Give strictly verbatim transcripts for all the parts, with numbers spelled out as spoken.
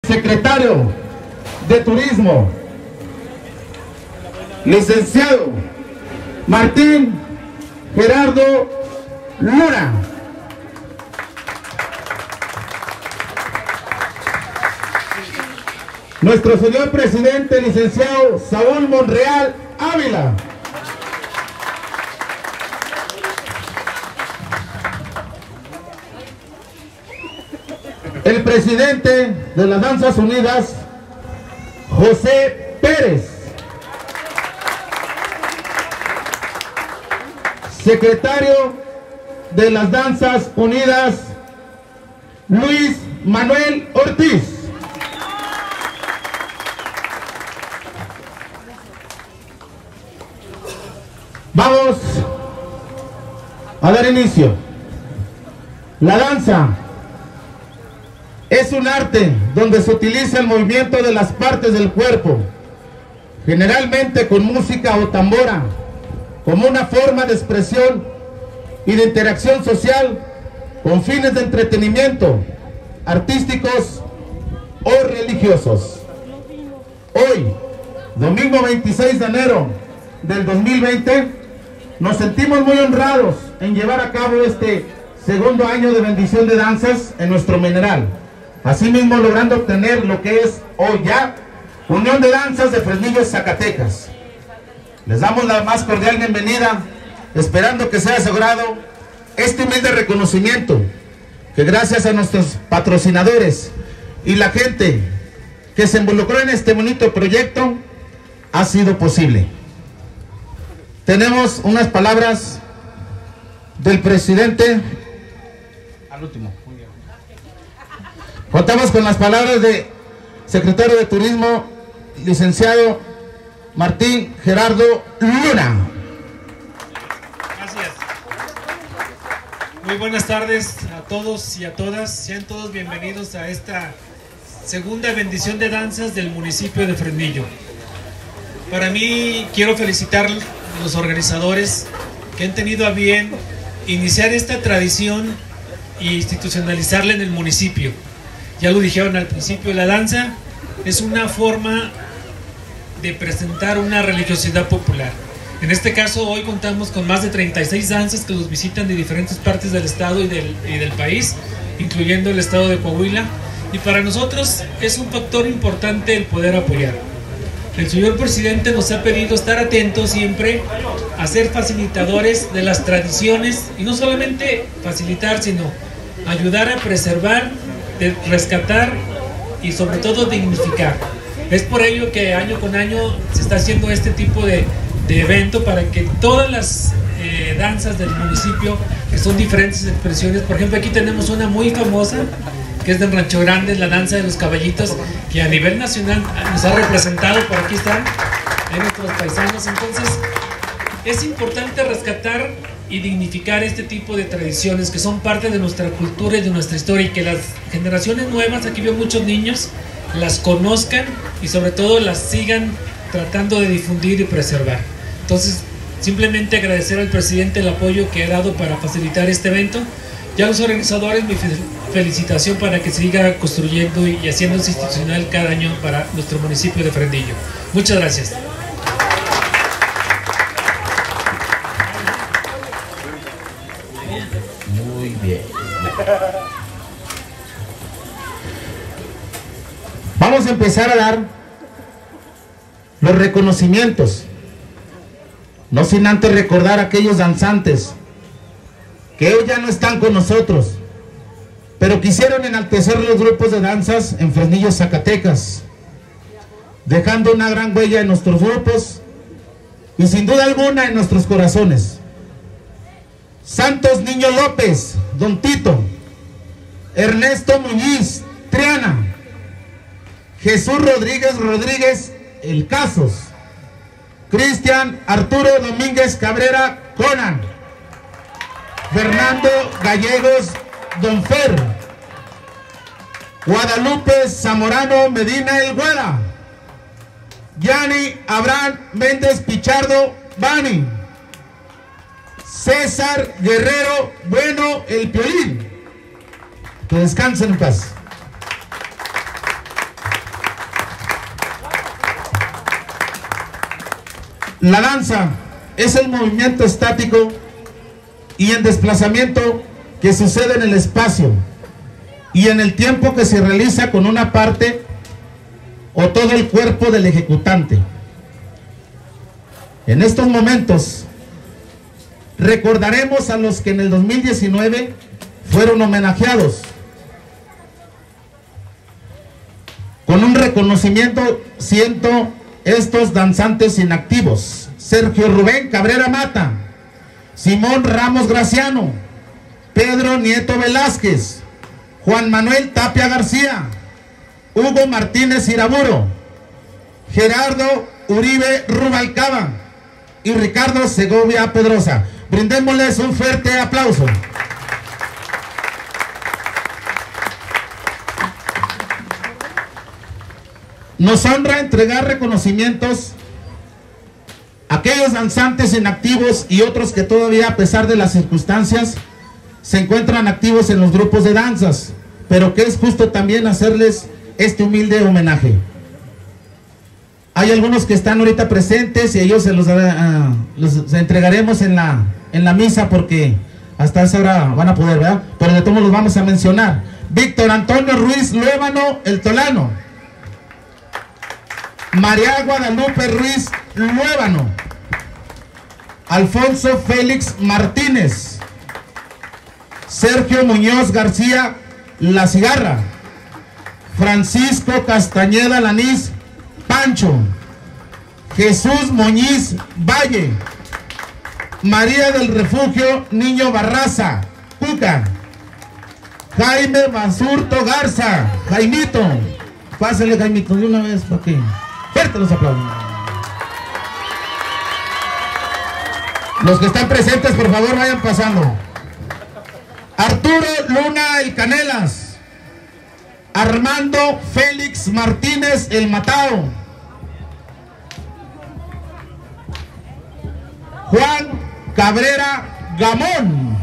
Secretario de Turismo, licenciado Martín Gerardo Luna. Nuestro señor presidente, licenciado Saúl Monreal Ávila. El presidente de las Danzas Unidas, José Pérez. Secretario de las Danzas Unidas, Luis Manuel Ortiz. Vamos a dar inicio. La danza es un arte donde se utiliza el movimiento de las partes del cuerpo, generalmente con música o tambora, como una forma de expresión y de interacción social con fines de entretenimiento, artísticos o religiosos. Hoy, domingo veintiséis de enero del dos mil veinte, nos sentimos muy honrados en llevar a cabo este segundo año de bendición de danzas en nuestro mineral. Asimismo, logrando obtener lo que es hoy ya Unión de Danzas de Fresnillo, Zacatecas. Les damos la más cordial bienvenida, esperando que sea asegurado este humilde reconocimiento que gracias a nuestros patrocinadores y la gente que se involucró en este bonito proyecto ha sido posible. Tenemos unas palabras del presidente. Al último. Contamos con las palabras del secretario de Turismo, licenciado Martín Gerardo Luna. Gracias. Muy buenas tardes a todos y a todas. Sean todos bienvenidos a esta segunda bendición de danzas del municipio de Fresnillo. Para mí, quiero felicitar a los organizadores que han tenido a bien iniciar esta tradición e institucionalizarla en el municipio. Ya lo dijeron al principio, la danza es una forma de presentar una religiosidad popular. En este caso, hoy contamos con más de treinta y seis danzas que nos visitan de diferentes partes del estado y del, y del país, incluyendo el estado de Coahuila, y para nosotros es un factor importante el poder apoyar. El señor presidente nos ha pedido estar atentos siempre a ser facilitadores de las tradiciones, y no solamente facilitar, sino ayudar a preservar, de rescatar y sobre todo dignificar. Es por ello que año con año se está haciendo este tipo de, de evento para que todas las eh, danzas del municipio, que son diferentes expresiones, por ejemplo aquí tenemos una muy famosa que es de Rancho Grande, la danza de los caballitos, que a nivel nacional nos ha representado, por aquí están en nuestros paisanos. Entonces es importante rescatar y dignificar este tipo de tradiciones que son parte de nuestra cultura y de nuestra historia, y que las generaciones nuevas, aquí veo muchos niños, las conozcan y sobre todo las sigan tratando de difundir y preservar. Entonces, simplemente agradecer al presidente el apoyo que ha dado para facilitar este evento, y a los organizadores mi felicitación para que siga construyendo y haciéndose institucional cada año para nuestro municipio de Fresnillo. Muchas gracias. Muy bien. Vamos a empezar a dar los reconocimientos, no sin antes recordar a aquellos danzantes que hoy ya no están con nosotros, pero quisieron enaltecer los grupos de danzas en Fresnillo, Zacatecas, dejando una gran huella en nuestros grupos y sin duda alguna en nuestros corazones. Santos Niño López, Don Tito, Ernesto Muñiz, Triana, Jesús Rodríguez Rodríguez, El Casos, Cristian Arturo Domínguez Cabrera, Conan, Fernando Gallegos, Don Fer, Guadalupe Zamorano Medina El Güera, Yanni Abraham Méndez Pichardo Bani, César Guerrero Bueno El Piolín. Que descansen en paz. La danza es el movimiento estático y en desplazamiento que sucede en el espacio y en el tiempo que se realiza con una parte o todo el cuerpo del ejecutante. En estos momentos recordaremos a los que en el dos mil diecinueve fueron homenajeados con un reconocimiento. Siento estos danzantes inactivos: Sergio Rubén Cabrera Mata, Simón Ramos Graciano, Pedro Nieto Velázquez, Juan Manuel Tapia García, Hugo Martínez Iraburo, Gerardo Uribe Rubalcaba y Ricardo Segovia Pedrosa. Brindémosles un fuerte aplauso. Nos honra entregar reconocimientos a aquellos danzantes inactivos y otros que todavía, a pesar de las circunstancias, se encuentran activos en los grupos de danzas, pero que es justo también hacerles este humilde homenaje. Hay algunos que están ahorita presentes y ellos se los, uh, los entregaremos en la, en la misa, porque hasta esa hora van a poder, ¿verdad? Pero de todos los vamos a mencionar. Víctor Antonio Ruiz Luébano, el Tolano. María Guadalupe Ruiz Luébano. Alfonso Félix Martínez. Sergio Muñoz García La Cigarra. Francisco Castañeda Lanís Pancho. Jesús Muñiz Valle. María del Refugio Niño Barraza Cuca. Jaime Basurto Garza, Jaimito. Pásale, Jaimito, de una vez para que fuerte los aplausos. Los que están presentes, por favor, vayan pasando. Arturo Luna El Canelas. Armando Félix Martínez El Matao. Juan Cabrera Gamón.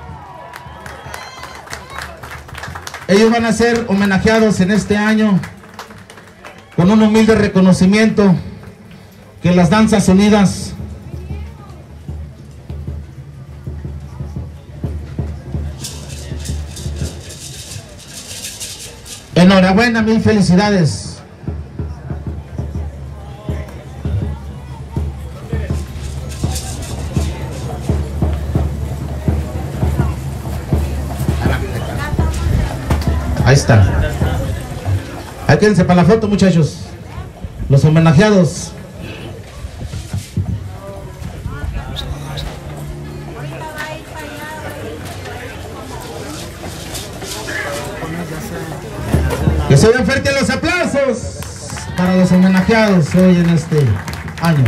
Ellos van a ser homenajeados en este año con un humilde reconocimiento que las Danzas Unidas enhorabuena, mil felicidades. Ahí está. Ahí quédense para la foto, muchachos. Los homenajeados. Que se den fuertes los aplausos para los homenajeados hoy en este año.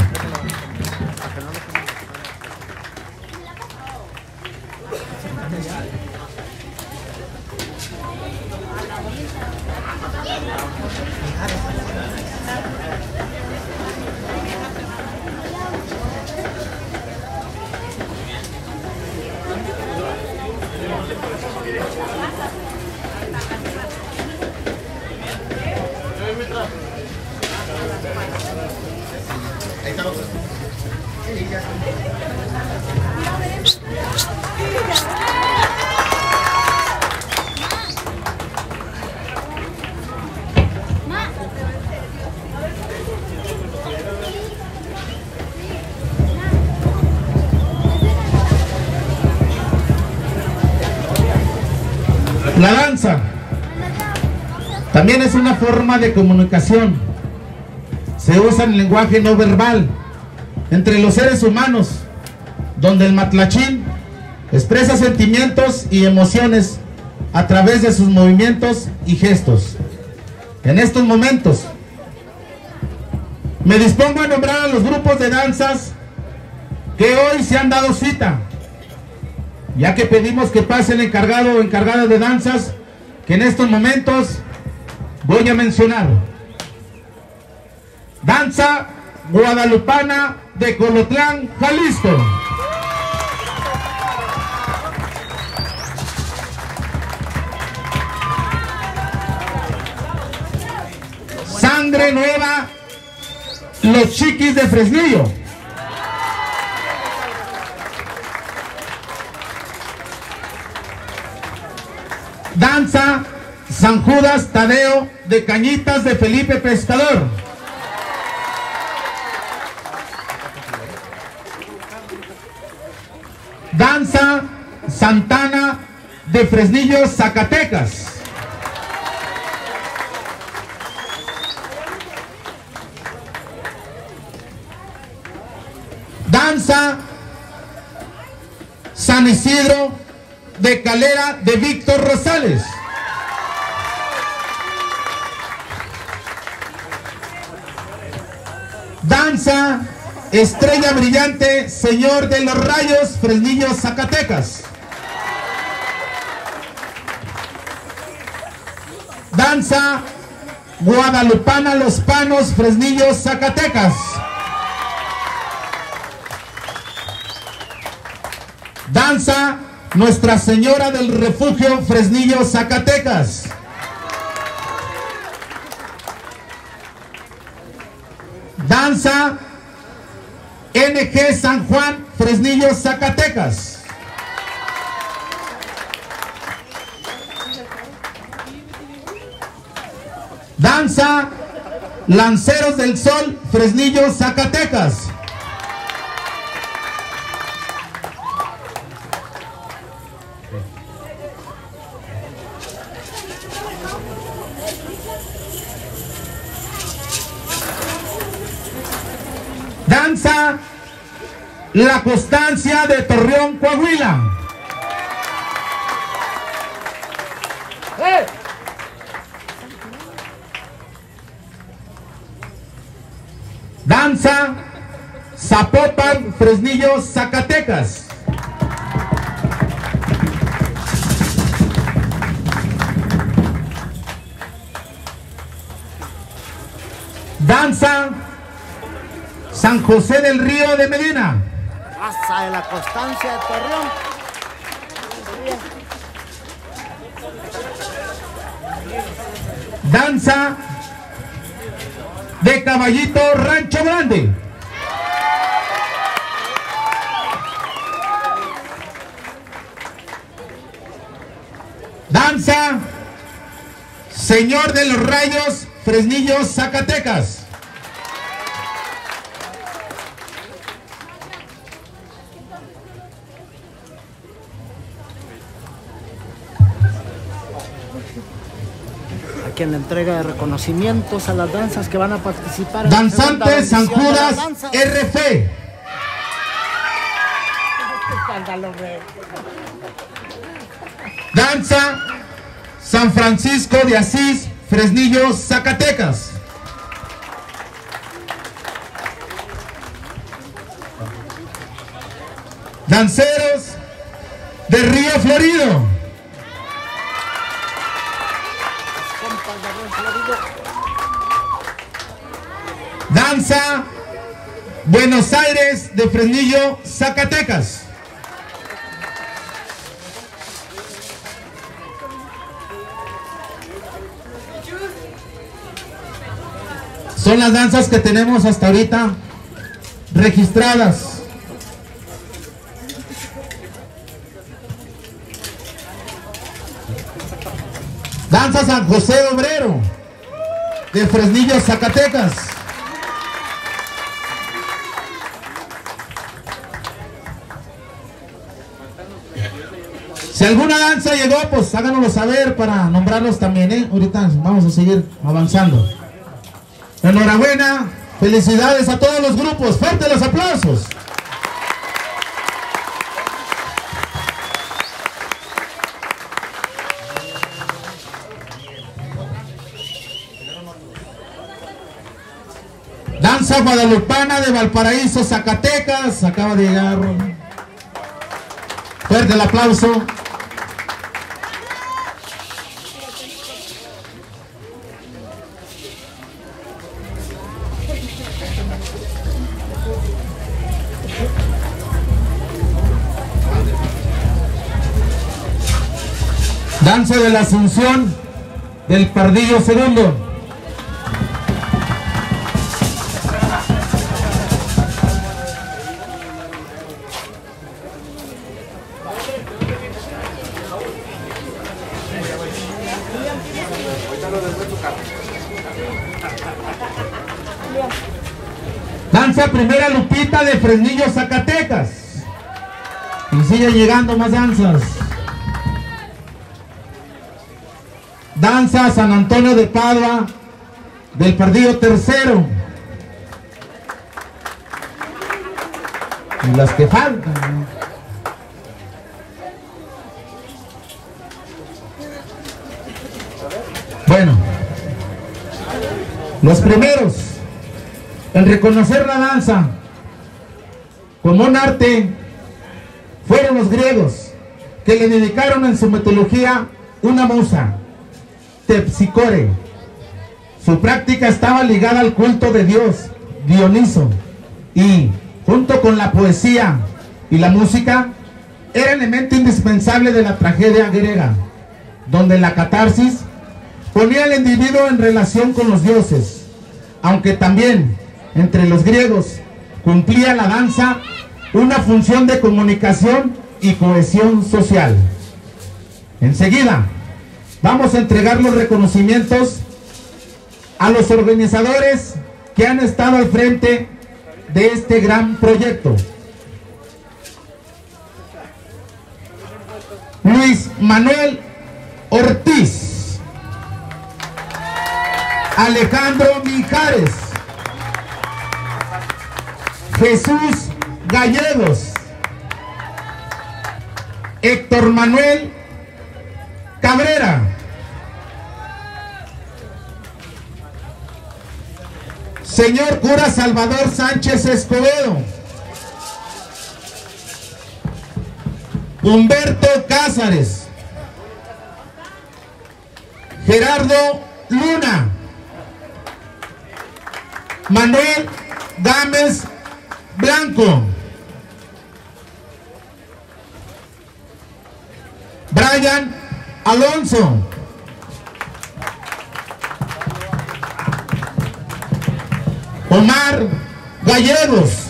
La danza también es una forma de comunicación. Se usa en el lenguaje no verbal entre los seres humanos, donde el matlachín expresa sentimientos y emociones a través de sus movimientos y gestos. En estos momentos me dispongo a nombrar a los grupos de danzas que hoy se han dado cita, ya que pedimos que pase el encargado o encargada de danzas, que en estos momentos voy a mencionar. Danza Guadalupana de Colotlán, Jalisco. Sangre Nueva, Los Chiquis de Fresnillo. Danza San Judas Tadeo de Cañitas de Felipe Pescador. Danza Santana de Fresnillo, Zacatecas. Danza San Isidro de Calera de Víctor Rosales. Danza Estrella Brillante, Señor de los Rayos, Fresnillo, Zacatecas. Danza Guadalupana Los Panos, Fresnillo, Zacatecas. Danza Nuestra Señora del Refugio, Fresnillo, Zacatecas. Danza N G San Juan, Fresnillo, Zacatecas. Danza Lanceros del Sol, Fresnillo, Zacatecas. Danza La Constancia de Torreón, Coahuila. ¡Eh! Danza Zapopan, Fresnillo, Zacatecas. Danza San José del Río de Medina. Raza de La Constancia de Torreón. Danza de Caballito, Rancho Grande. Danza Señor de los Rayos, Fresnillo, Zacatecas. Aquí en la entrega de reconocimientos a las danzas que van a participar en Danzante San Judas R F. Danza San Francisco de Asís, Fresnillo, Zacatecas. Danceros de Río Florido. Danza Buenos Aires de Fresnillo, Zacatecas. Son las danzas que tenemos hasta ahorita registradas. Danza San José Obrero de Fresnillo, Zacatecas. Si alguna danza llegó, pues háganoslo saber para nombrarlos también, ¿eh? Ahorita vamos a seguir avanzando. Enhorabuena, felicidades a todos los grupos, fuertes los aplausos. Danza Guadalupana de Valparaíso, Zacatecas, acaba de llegar. Fuerte el aplauso. Danza de la Asunción del Pardillo Segundo. Danza Primera Lupita de Fresnillo, Zacatecas. Y siguen llegando más danzas. Danza San Antonio de Padua del Pardillo Tercero. Y las que faltan. Bueno, los primeros en reconocer la danza como un arte fueron los griegos, que le dedicaron en su mitología una musa, Terpsícore. Su práctica estaba ligada al culto de Dios, Dioniso, y junto con la poesía y la música era elemento indispensable de la tragedia griega, donde la catarsis ponía al individuo en relación con los dioses, aunque también entre los griegos cumplía la danza una función de comunicación y cohesión social. Enseguida vamos a entregar los reconocimientos a los organizadores que han estado al frente de este gran proyecto. Luis Manuel Ortiz, Alejandro Mijares, Jesús Gallegos, Héctor Manuel Cabrera, señor cura Salvador Sánchez Escobedo, Humberto Cázares, Gerardo Luna, Manuel Gámez Blanco, Brian Alonso, Omar Gallegos,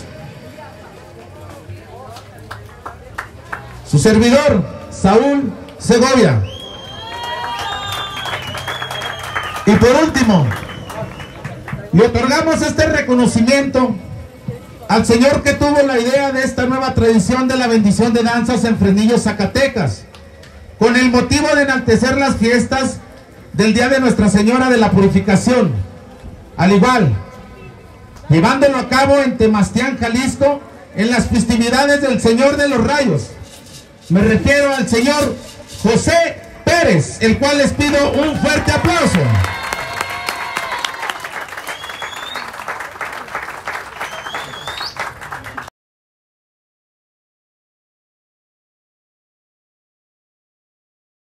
su servidor Saúl Segovia. Y por último, le otorgamos este reconocimiento al señor que tuvo la idea de esta nueva tradición de la bendición de danzas en Fresnillo, Zacatecas, con el motivo de enaltecer las fiestas del Día de Nuestra Señora de la Purificación. Al igual, llevándolo a cabo en Temastián, Jalisco, en las festividades del Señor de los Rayos. Me refiero al señor José Pérez, el cual les pido un fuerte aplauso.